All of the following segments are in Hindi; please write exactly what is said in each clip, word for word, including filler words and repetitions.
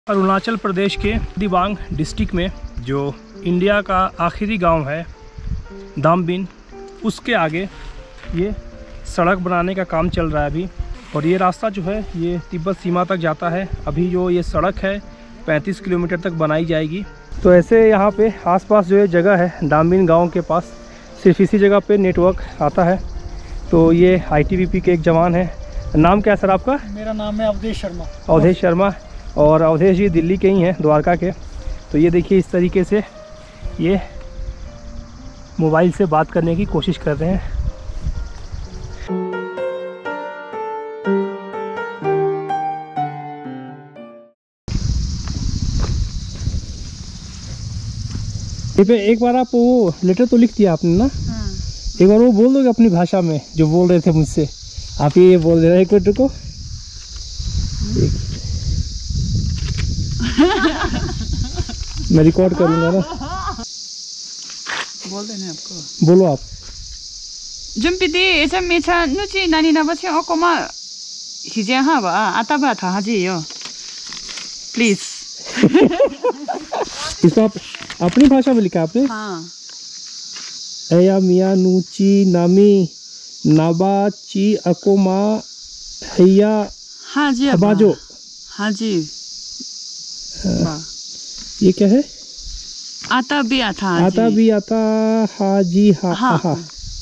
अरुणाचल प्रदेश के दिबांग डिस्ट्रिक्ट में जो इंडिया का आखिरी गांव है दामबिन, उसके आगे ये सड़क बनाने का काम चल रहा है अभी। और ये रास्ता जो है ये तिब्बत सीमा तक जाता है। अभी जो ये सड़क है पैंतीस किलोमीटर तक बनाई जाएगी। तो ऐसे यहाँ पे आसपास जो ये जगह है दामबिन गांव के पास, सिर्फ इसी जगह पे नेटवर्क आता है। तो ये आई टी बी पी के एक जवान है। नाम क्या है सर आपका? मेरा नाम है अवधेश शर्मा। अवधेश शर्मा। और अवधेश जी दिल्ली के ही हैं, द्वारका के। तो ये देखिए इस तरीके से ये मोबाइल से बात करने की कोशिश कर रहे हैं। पे एक बार आप वो लेटर तो लिख दिया आपने ना? हाँ। एक बार वो बोल दोगे अपनी भाषा में जो बोल रहे थे मुझसे। आप ये बोल दे रहे हैं को मैं रिकॉर्ड करूंगा ना। बोल देना आपको। बोलो आप। जुम्पिदी ऐसा मेचा नुची नानी ना बच्चे ओकोमा हिजे हाँ बा आता बा था हाजी यो प्लीज। इसको आप अपनी भाषा में लिखा आपने? हाँ। एया मिया नूची नामी नाबा ची अकोमा हैया हाँ जी अबाजो। हाँ जी। ये क्या है? आता भी आता आता भी आता हाजी हा हाँ। हा।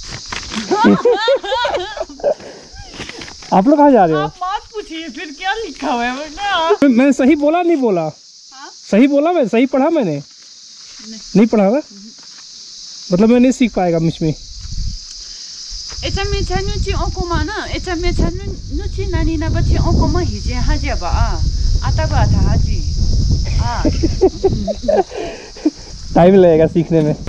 आप लोग कहाँ जा रहे हो? आप बात पूछिए फिर क्या लिखा हुआ है? मैं सही बोला नहीं बोला? हाँ? सही बोला, मैं सही पढ़ा मैंने? नहीं, नहीं पढ़ा ना? मतलब मैं नहीं सीख पाएगा मुझ में। ऐसा में नुची ओकोमा ना, ऐसा में नुची नानी ना बच्चे ओकोमा हिजे हाजी बा आता बा था हाजी। टाइम लगेगा सीखने में।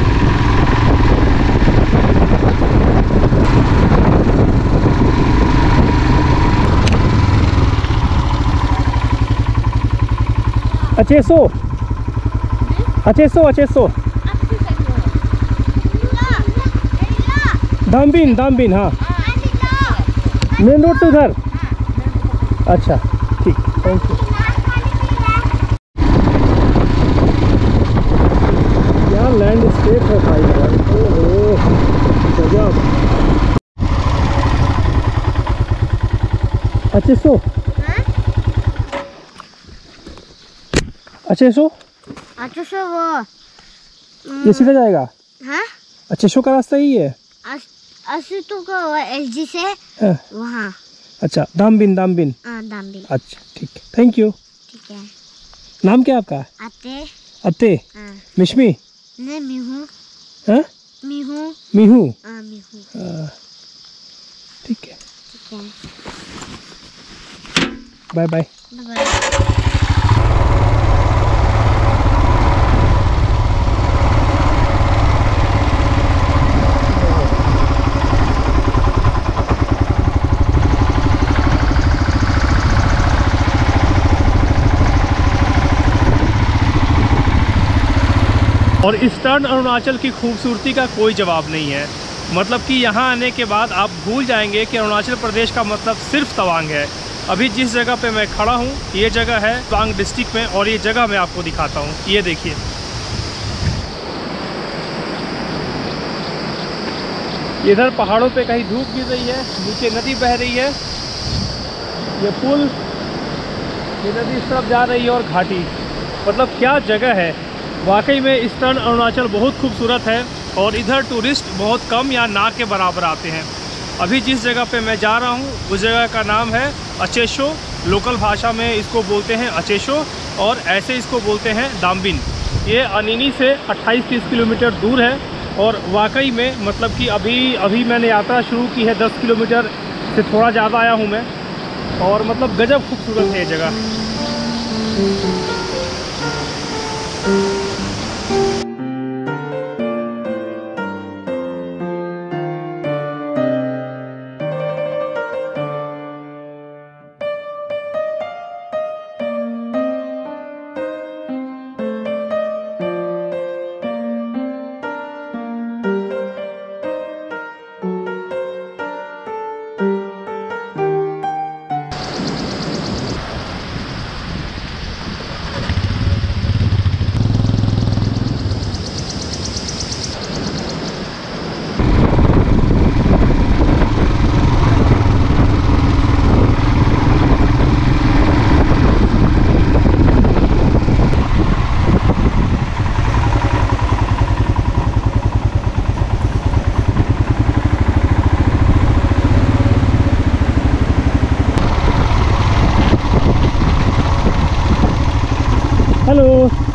अचेसो अचेसो अचेसो दामबिन दामबिन। हाँ मेन रोड से उधर। अच्छा ठीक, थैंक यू। क्या लैंडस्केप है भाई यार, ओहो गजब। अचेसो अचेसो अचेसो वो ये सीधा जाएगा? हाँ अचेसो का रास्ता ही है। असितु को एसजी से वहाँ। अच्छा दामबिन दामबिन। हाँ दामबिन। अच्छा ठीक है, थैंक यू। ठीक है। नाम क्या आपका? अते। अते? हाँ। मिश्मी? नहीं मीहू। हाँ? मीहू। मीहू? हाँ मीहू। ठीक है। ठीक है। Bye bye. बाय। और ईस्टर्न अरुणाचल की खूबसूरती का कोई जवाब नहीं है। मतलब कि यहाँ आने के बाद आप भूल जाएंगे कि अरुणाचल प्रदेश का मतलब सिर्फ तवांग है। अभी जिस जगह पे मैं खड़ा हूँ ये जगह है तवांग डिस्ट्रिक्ट में, और ये जगह मैं आपको दिखाता हूँ। ये देखिए, इधर पहाड़ों पे कहीं धूप गिर रही है, नीचे नदी बह रही है, ये पुल, ये नदी इस तरफ जा रही है और घाटी। मतलब क्या जगह है वाकई में। ईस्टर्न अरुणाचल बहुत खूबसूरत है और इधर टूरिस्ट बहुत कम या ना के बराबर आते हैं। अभी जिस जगह पे मैं जा रहा हूँ उस जगह का नाम है अचेसो। लोकल भाषा में इसको बोलते हैं अचेसो और ऐसे इसको बोलते हैं दामबिन। ये अनिनी से अट्ठाईस तीस किलोमीटर दूर है और वाकई में मतलब कि अभी अभी मैंने यात्रा शुरू की है, दस किलोमीटर से थोड़ा ज़्यादा आया हूँ मैं, और मतलब गजब खूबसूरत है ये जगह। हेलो।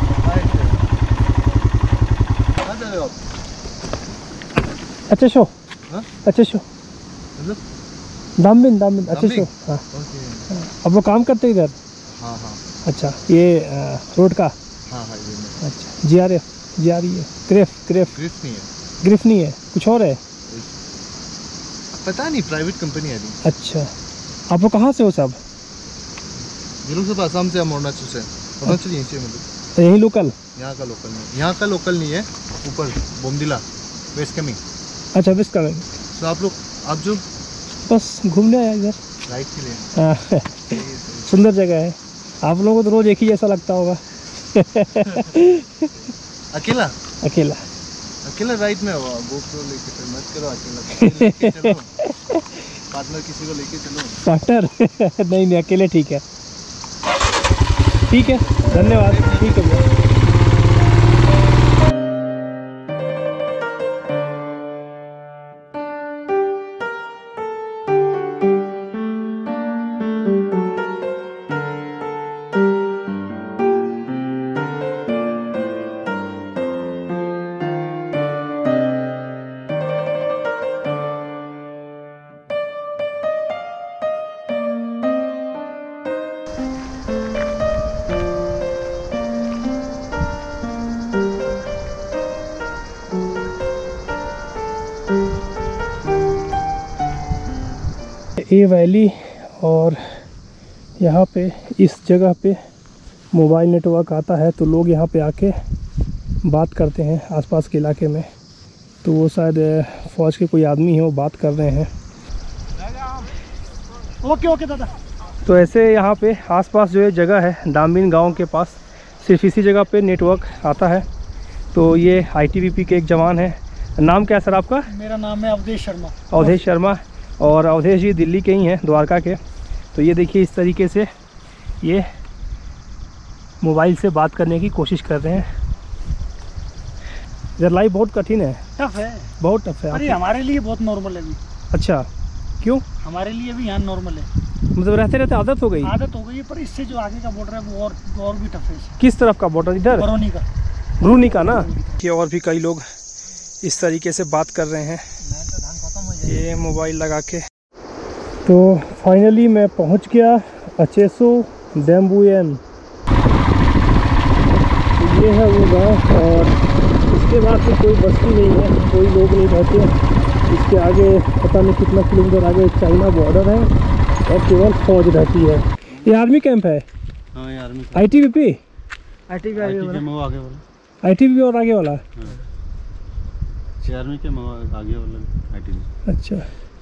अच्छा शो। अच्छा शो। दामबिन दामबिन अच्छे शो। हाँ अब वो काम करते इधर। हाँ हाँ। अच्छा ये आ, रोड का। हाँ हाँ ये अच्छा G R F G R E है ग्रेफ ग्रेफ ग्रिफ नहीं है। ग्रिफ नहीं है कुछ और है। पता नहीं प्राइवेट कंपनी है नहीं। अच्छा आप लोग कहाँ से हो सब? ये लोग सब आसाम से हम अरुणाचल से। अरुणाचल यहीं से मतलब यही लोकल? यहाँ का लोकल नहीं, यहाँ का लोकल नहीं है। ऊपर बोमडिला वेस्ट कमिंग। अच्छा वेस्ट कमिंग। तो आप लोग आप जो बस घूमने आया इधर राइड के लिए। हाँ सुंदर जगह है। आप लोगों को तो रोज एक ही जैसा लगता होगा। अकेला अकेला अकेला राइड में हुआ गोप्रो लेके फिर मत करो अकेला। पार्टनर किसी को लेके चलो। पार्टनर नहीं नहीं अकेले ठीक है। ठीक है धन्यवाद। ठीक है भैया। ये वैली और यहाँ पे इस जगह पे मोबाइल नेटवर्क आता है तो लोग यहाँ पे आके बात करते हैं आसपास के इलाके में। तो वो शायद फ़ौज के कोई आदमी है वो बात कर रहे हैं। ओके ओके दादा। तो ऐसे यहाँ पे आसपास जो ये जगह है दामबिन गांव के पास सिर्फ इसी जगह पे नेटवर्क आता है। तो ये आई टी बी पी के एक जवान है। नाम क्या है सर आपका? मेरा नाम है अवधेश शर्मा। अवधेश शर्मा। और अवधेश जी दिल्ली के ही हैं द्वारका के। तो ये देखिए इस तरीके से ये मोबाइल से बात करने की कोशिश कर रहे हैं। इधर लाइफ बहुत कठिन है। टफ है बहुत टफ है। अरे हमारे लिए बहुत नॉर्मल है अभी। अच्छा क्यों? हमारे लिए भी यहाँ नॉर्मल है। मतलब रहते रहते आदत हो गई? आदत हो गई है पर इससे जो आगे का बॉर्डर है वो और और भी टफ है। किस तरफ का बॉर्डर? इधर बरौनी का। बरौनी का ना। कि और भी कई लोग इस तरीके से बात कर रहे हैं ये मोबाइल लगा के। तो फाइनली मैं पहुंच गया अचेसो डेम्बुएन। तो ये है वो गांव और इसके बाद से कोई बस्ती नहीं है, कोई लोग नहीं रहते। इसके आगे पता नहीं कितना किलोमीटर आगे चाइना बॉर्डर है और केवल फौज रहती है। ये आर्मी कैंप है। हाँ यार I T B P I T B आगे वाला। आई टी बी पी और आगे वाला। आर्मी के आगे वाला आई टी बी। अच्छा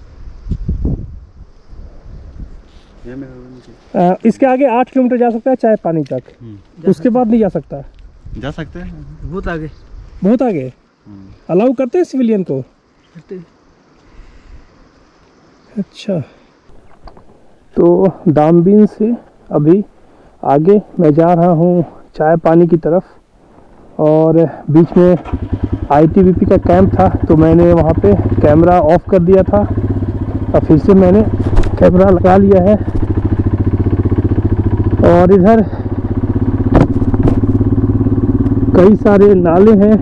आ, इसके आगे आठ किलोमीटर जा सकता है चाय पानी तक। उसके बाद नहीं जा सकता। जा सकते हैं बहुत आगे। बहुत आगे अलाउ करते हैं सिविलियन को? अच्छा तो दामबिन से अभी आगे मैं जा रहा हूँ चाय पानी की तरफ। और बीच में आई टी बी पी का कैंप था तो मैंने वहाँ पे कैमरा ऑफ कर दिया था और फिर से मैंने कैमरा लगा लिया है। और इधर कई सारे नाले हैं।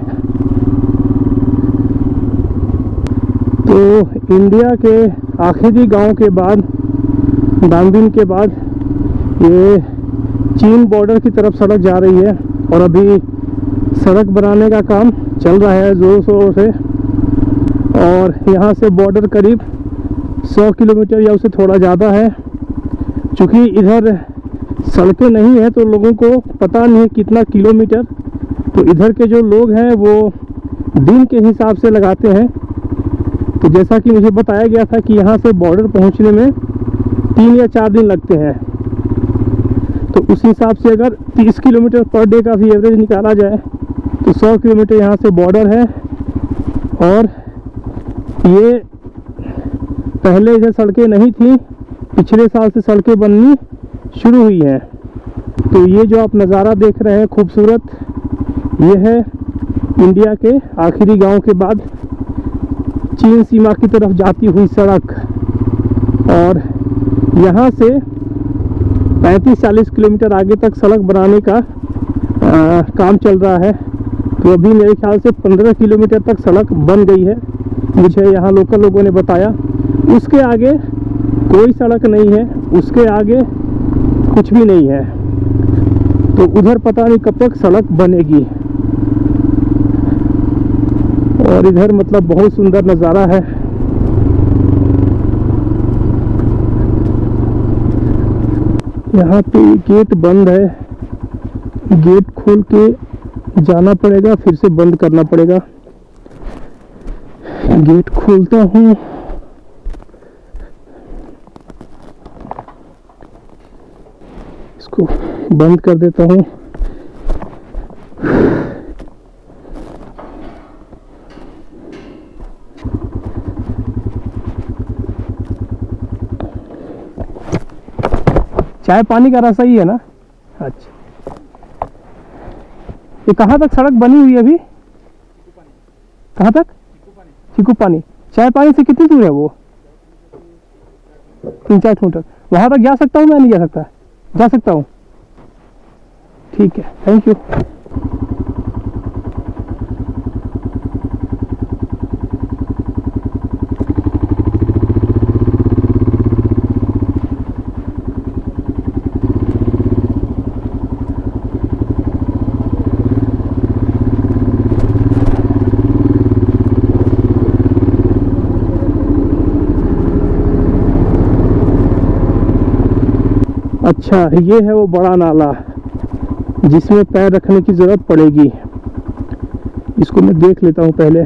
तो इंडिया के आखिरी गांव के बाद दामबिन के बाद ये चीन बॉर्डर की तरफ सड़क जा रही है और अभी सड़क बनाने का काम चल रहा है ज़ोर शोर से। और यहाँ से बॉर्डर करीब सौ किलोमीटर या उससे थोड़ा ज़्यादा है। चूँकि इधर सड़कें नहीं है तो लोगों को पता नहीं है कितना किलोमीटर। तो इधर के जो लोग हैं वो दिन के हिसाब से लगाते हैं। तो जैसा कि मुझे बताया गया था कि यहाँ से बॉर्डर पहुँचने में तीन या चार दिन लगते हैं। तो उस हिसाब से अगर तीस किलोमीटर पर डे का भी एवरेज निकाला जाए तो सौ किलोमीटर यहाँ से बॉर्डर है। और ये पहले इधर सड़कें नहीं थी, पिछले साल से सड़कें बननी शुरू हुई हैं। तो ये जो आप नज़ारा देख रहे हैं खूबसूरत, ये है इंडिया के आखिरी गांव के बाद चीन सीमा की तरफ जाती हुई सड़क। और यहाँ से पैंतीस चालीस किलोमीटर आगे तक सड़क बनाने का आ, काम चल रहा है। तो अभी मेरे ख्याल से पंद्रह किलोमीटर तक सड़क बन गई है, मुझे यहाँ लोकल लोगों ने बताया। उसके आगे कोई सड़क नहीं है, उसके आगे कुछ भी नहीं है। तो उधर पता नहीं कब तक सड़क बनेगी। और इधर मतलब बहुत सुंदर नज़ारा है। यहाँ पे गेट बंद है, गेट खोल के जाना पड़ेगा, फिर से बंद करना पड़ेगा। गेट खोलता हूँ। इसको बंद कर देता हूँ। चाय पानी का रास्ता ही है ना? अच्छा, ये कहाँ तक सड़क बनी हुई है अभी? कहाँ तक? चीकू पानी। चाय पानी से कितनी दूर है वो? तीन चार किलोमीटर। वहाँ तक जा सकता हूँ मैं? नहीं जा सकता? जा सकता हूँ, ठीक है, थैंक यू। अच्छा, ये है वो बड़ा नाला जिसमें पैर रखने की ज़रूरत पड़ेगी। इसको मैं देख लेता हूँ पहले।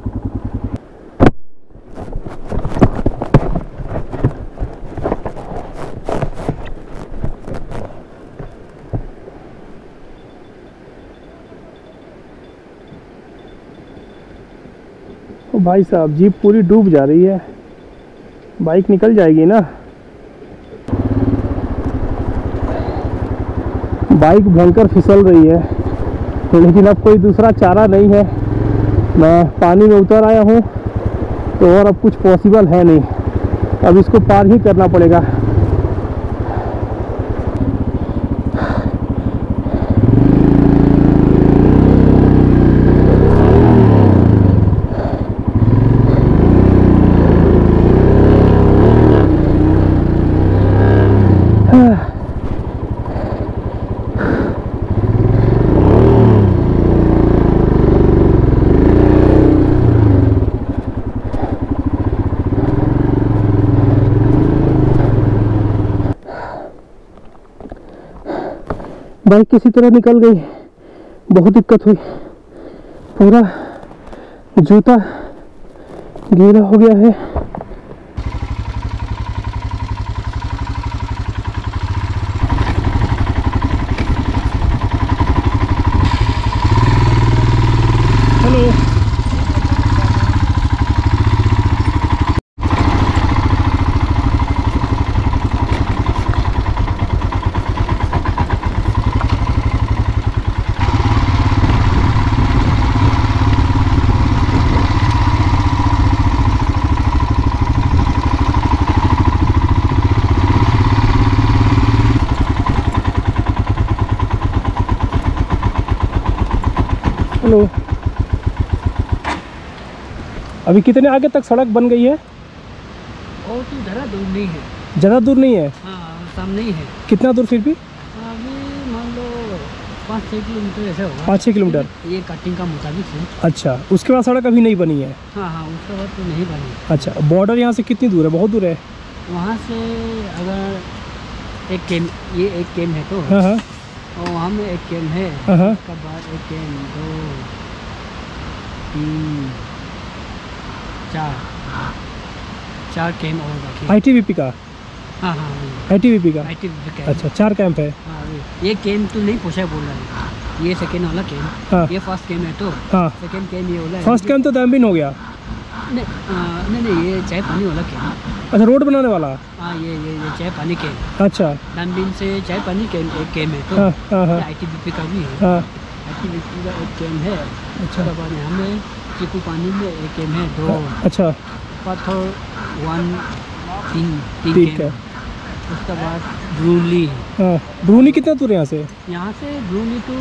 ओ भाई साहब, जीप पूरी डूब जा रही है। बाइक निकल जाएगी ना। बाइक भयंकर फिसल रही है, लेकिन अब कोई दूसरा चारा नहीं है। मैं पानी में उतर आया हूँ तो और अब कुछ पॉसिबल है नहीं, अब इसको पार ही करना पड़ेगा। बाइक किसी तरह निकल गई, बहुत दिक्कत हुई। पूरा जूता गीला हो गया है। Hello, hello. अभी कितने आगे तक सड़क बन गई है? और तो ज़्यादा दूर नहीं है। ज़्यादा दूर नहीं है? हाँ, सामने ही है। कितना दूर फिर भी? अभी मान लो पाँच छः किलोमीटर ऐसा होगा। पाँच छः किलोमीटर? ये कटिंग का मुताबिक है। अच्छा, उसके बाद सड़क अभी नहीं बनी है? हाँ हाँ, उसके बाद तो नहीं बनी। अच्छा, बॉर्डर यहाँ से कितनी दूर है? बहुत दूर है? वहाँ से अगर एक कैम, ये एक कैम है तो, हाँ हाँ, और वहाँ में एक कैम है। हाँ हाँ, उसके बाद एक कैम, दो, तीन, चार चार कैम और बाकी। आई टी बी पी का? हाँ हाँ, आई टी बी पी का? I T camp. अच्छा, चार कैंप है? हाँ, ये कैम तो नहीं पूछा बोल रहा है, ये सेकेंड वाला कैम। हाँ, ये फर्स्ट कैम है तो, हाँ, सेकेंड कैम ये वाला है। फर्स्ट कैंप तो दैम्बिन हो गया। नहीं आ, नहीं नहीं, ये चाय पानी वाला कैम। अच्छा, रोड बनाने वाला? हाँ, ये ये ये चाय पानी कैम। अच्छा, दानबिन से चाय पानी कैम एक कैम है तो, हाँ हाँ हाँ, आई टी बी पी का भी है। हाँ, आई टी बी पी का एक कैम है। अच्छा, उसके बाद यहाँ में चीकू पानी में एक कैम है, दो। अच्छा, पत्थर वन, तीन तीन ठीक कैम। है। उसके बाद ब्रूली। हाँ, ब्रूनी कितना दूर है यहाँ से? यहाँ से ब्रूली तो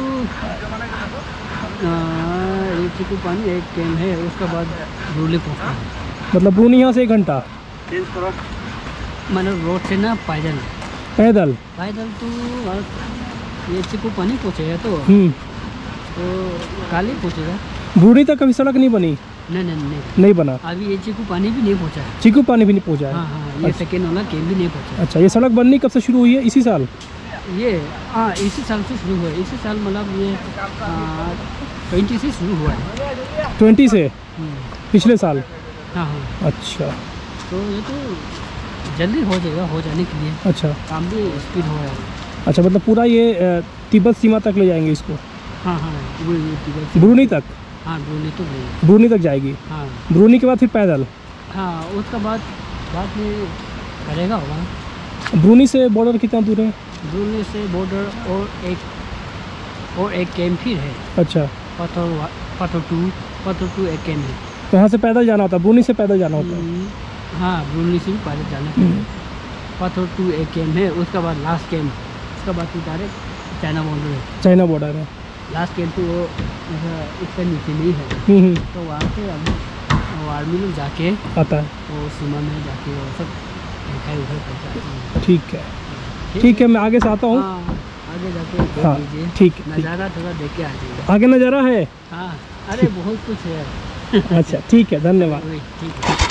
एक चिकू पानी एक कैम है, उसके बाद ब्रूली पहुँचता है। मतलब ब्रूनी यहाँ से एक घंटा मतलब रोड से ना पैदल पैदल? पैदल तो ये चिकू पानी पहुँचेगा तो हम्म, तो कल ही पहुँचेगा। ब्रूनी तक कभी सड़क नहीं बनी? नहीं नहीं नहीं, नहीं बना। अभी ये चिकू पानी भी नहीं पहुँचा है। चीकू पानी भी नहीं पहुँचा है? हाँ हाँ, ये सेकेंड वाला कैम भी नहीं पहुँचा। अच्छा, ये सड़क बननी कब से शुरू हुई है? इसी साल? ये हाँ इसी साल से शुरू हुआ है। इसी साल मतलब ये ट्वेंटी से शुरू हुआ है। ट्वेंटी से? हम्म, पिछले साल? हाँ हाँ। अच्छा तो ये तो जल्दी हो जाएगा, हो जाने के लिए अच्छा काम भी स्पीड हो रहा है। अच्छा, मतलब पूरा ये अ, तिब्बत सीमा तक ले जाएंगे इसको? हाँ हाँ, वो ये तिब्बत- ब्रूनी तक? हाँ ब्रूनी तो नहीं। ब्रूनी तक जाएगी? हाँ ब्रूनी के बाद फिर पैदल? हाँ, उसका बाद बाद में करेगा होगा। ब्रूनी से बॉर्डर कितना दूर है? ब्रूनी से बॉर्डर और एक और एक कैंप फिर है। अच्छा, पथर पथर टू पथर टू एक कैंप है। तो यहाँ से पैदल जाना होता है? ब्रूनी से पैदल जाना होता है? हम्म, हाँ ब्रूनी से भी पैदल जाना है। पथर टू एक कैंप है, उसका बाद लास्ट कैंप, उसका बाद फिर डायरेक्ट चाइना बॉर्डर है। चाइना बॉर्डर है? लास्ट कैंप तो वो इसका नीचे नहीं है, हम्म हम्म, तो वहाँ से हम वो आर्मी लोग जाके आता है। वो सीमा में जाके वो सब दिखाई उखाई करते हैं। ठीक है ठीक है, मैं आगे से आता हूँ। हाँ, आगे जाके देख हाँ लीजिए, ठीक है, ठीक। नज़ारा थोड़ा देख के आ जाइए। आगे नज़ारा है? हाँ, अरे बहुत कुछ है। अच्छा ठीक है, धन्यवाद। वही, ठीक है।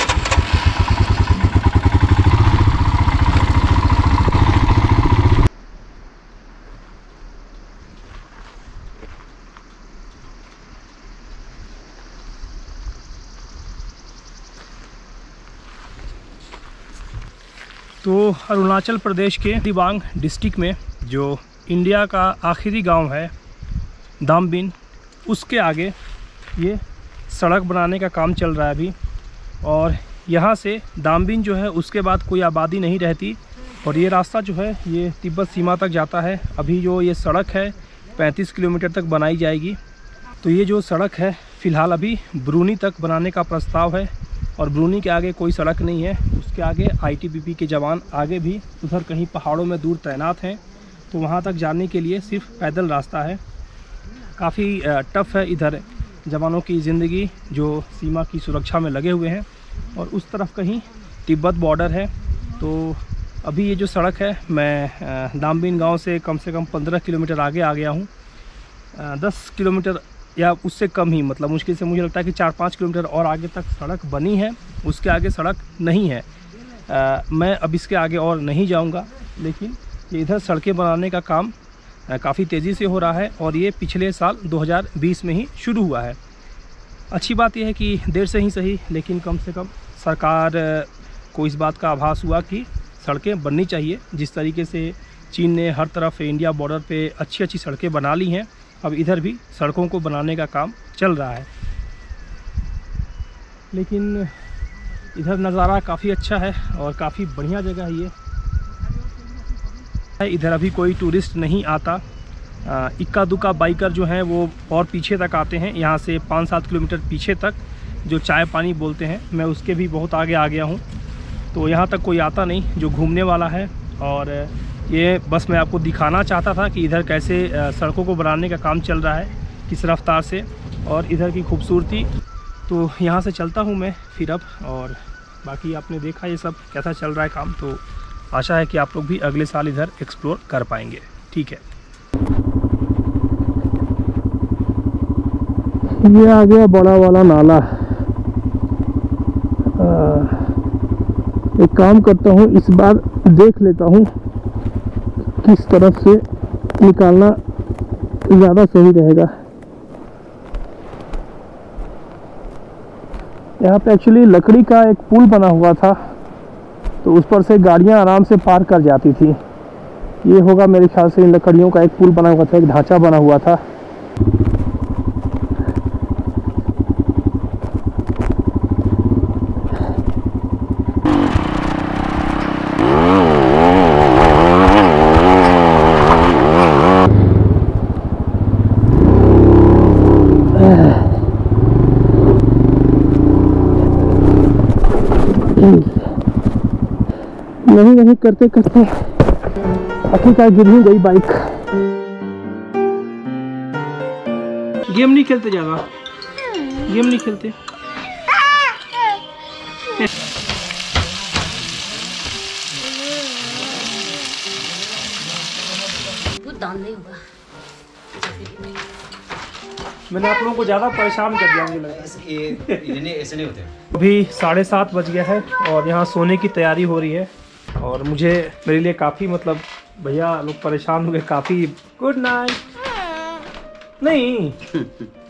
तो अरुणाचल प्रदेश के दिबांग डिस्ट्रिक्ट में जो इंडिया का आखिरी गांव है दामबिन, उसके आगे ये सड़क बनाने का काम चल रहा है अभी। और यहाँ से दामबिन जो है उसके बाद कोई आबादी नहीं रहती, और ये रास्ता जो है ये तिब्बत सीमा तक जाता है। अभी जो ये सड़क है पैंतीस किलोमीटर तक बनाई जाएगी। तो ये जो सड़क है फ़िलहाल अभी ब्रूनी तक बनाने का प्रस्ताव है, और ब्रूनी के आगे कोई सड़क नहीं है। उसके आगे आईटीबीपी के जवान आगे भी उधर कहीं पहाड़ों में दूर तैनात हैं, तो वहाँ तक जाने के लिए सिर्फ पैदल रास्ता है। काफ़ी टफ़ है इधर जवानों की ज़िंदगी जो सीमा की सुरक्षा में लगे हुए हैं, और उस तरफ कहीं तिब्बत बॉर्डर है। तो अभी ये जो सड़क है, मैं दामबिन गांव से कम से कम पंद्रह किलोमीटर आगे आ गया हूँ। दस किलोमीटर या उससे कम ही, मतलब मुश्किल से मुझे लगता है कि चार पाँच किलोमीटर और आगे तक सड़क बनी है, उसके आगे सड़क नहीं है। आ, मैं अब इसके आगे और नहीं जाऊंगा, लेकिन ये इधर सड़कें बनाने का काम काफ़ी तेज़ी से हो रहा है, और ये पिछले साल दो हज़ार बीस में ही शुरू हुआ है। अच्छी बात यह है कि देर से ही सही, लेकिन कम से कम सरकार को इस बात का आभास हुआ कि सड़कें बननी चाहिए। जिस तरीके से चीन ने हर तरफ इंडिया बॉर्डर पे अच्छी अच्छी सड़कें बना ली हैं, अब इधर भी सड़कों को बनाने का काम चल रहा है। लेकिन इधर नज़ारा काफ़ी अच्छा है और काफ़ी बढ़िया जगह है ये। इधर अभी कोई टूरिस्ट नहीं आता। इक्का दुक्का बाइकर जो हैं वो और पीछे तक आते हैं, यहाँ से पाँच सात किलोमीटर पीछे तक, जो चाय पानी बोलते हैं, मैं उसके भी बहुत आगे आ गया हूँ। तो यहाँ तक कोई आता नहीं जो घूमने वाला है। और ये बस मैं आपको दिखाना चाहता था कि इधर कैसे सड़कों को बनाने का काम चल रहा है, किस रफ्तार से, और इधर की खूबसूरती। तो यहाँ से चलता हूँ मैं फिर अब, और बाकी आपने देखा ये सब कैसा चल रहा है काम। तो आशा है कि आप लोग भी अगले साल इधर एक्सप्लोर कर पाएंगे। ठीक है, ये आ गया बड़ा वाला नाला। आ, एक काम करता हूँ, इस बार देख लेता हूँ किस तरफ से निकालना ज़्यादा सही रहेगा। यहाँ पे एक्चुअली लकड़ी का एक पुल बना हुआ था, तो उस पर से गाड़ियाँ आराम से पार कर जाती थी। ये होगा मेरे ख्याल से इन लकड़ियों का एक पुल बना हुआ था, एक ढांचा बना हुआ था। नहीं नहीं ही करते करते आखिरकार गिर ही गई बाइक। गेम नहीं खेलते ज़्यादा, गेम नहीं खेलते। मैंने आप लोगों को ज़्यादा परेशान कर दिया मुझे लगा। ऐसे नहीं होते। अभी साढ़े सात बज गया है और यहाँ सोने की तैयारी हो रही है और मुझे मेरे लिए काफ़ी मतलब भैया लोग परेशान हो गए काफ़ी। Good night. नहीं